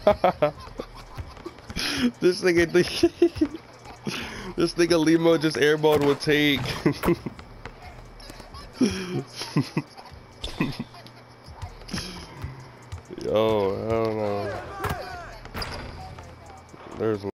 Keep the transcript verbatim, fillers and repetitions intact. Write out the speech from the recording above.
This nigga, this nigga Limo just airballed with take. Yo, I don't know. There's